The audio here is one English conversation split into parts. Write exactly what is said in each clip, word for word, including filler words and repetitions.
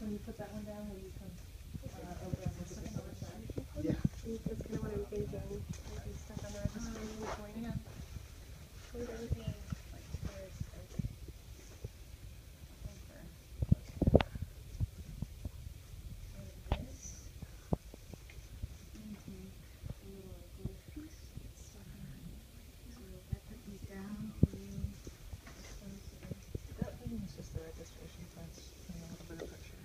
when you put that one down, will you come uh, over on the second other side? Yeah. That's kind of what I'm thinking. Like I'm stuck on the registry at one point. Hang on. Hold on. Like towards, like, over. Like this. And take a little glue piece. It's stuck in there. So I put these down for you. That thing is just the registration fence and a little bit of pressure.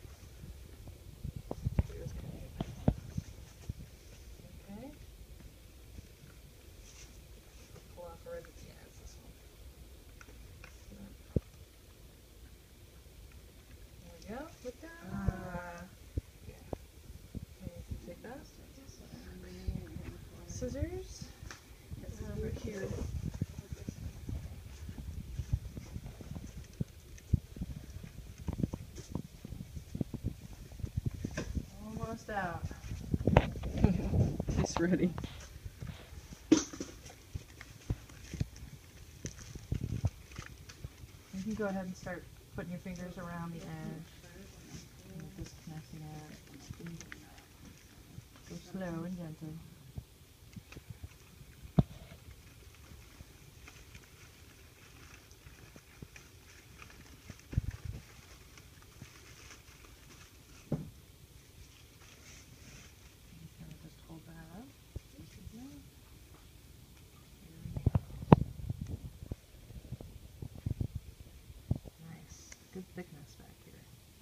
Okay. Pull off right at the end. It's this one. There we go. Look down. Uh, yeah. Okay, take that. Scissors. Over here. Almost out. She's ready. You can go ahead and start putting your fingers around the edge. And just connecting it. Go slow and gentle. Kind of just hold that up. Nice. Good thickness back here.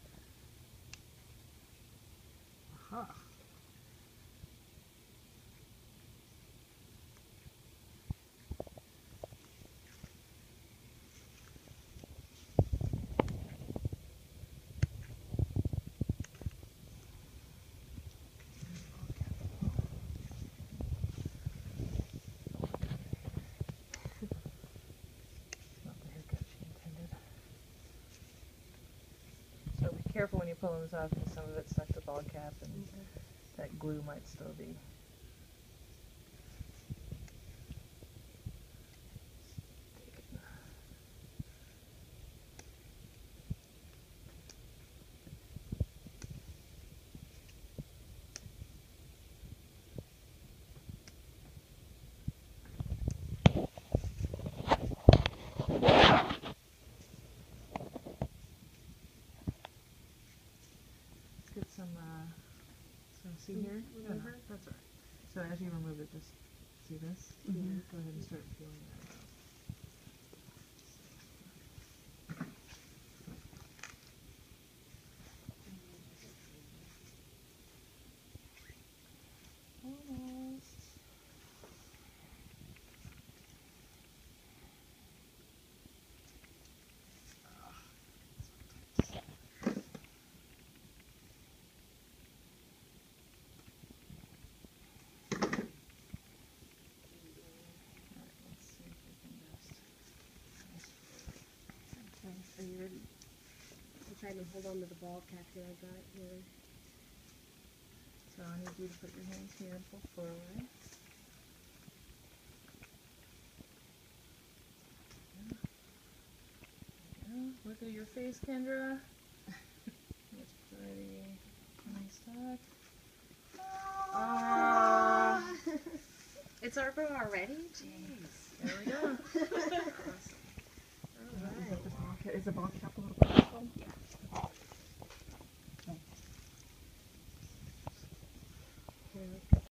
Aha. Not the haircut she intended. So be careful when you're pulling this off because some of it's stuck to the ball cap and that glue might still be. Get some, uh, so see here? No, no, that's all right. So as you remove it, just see this? Mm-hmm. Go ahead and start peeling that out. Almost. Alright, let's see if we can just. Okay, so you're ready. I'm trying to hold on to the ball cap here. I got it here. So I need you to put your hands here and pull forward. Yeah. Look at your face, Kendra. That's pretty. Nice tuck. Ah. It's over already? Jeez. There we go. Alright. Is that the ball cap? Is the ball cap a little bit? Yeah. Here we go.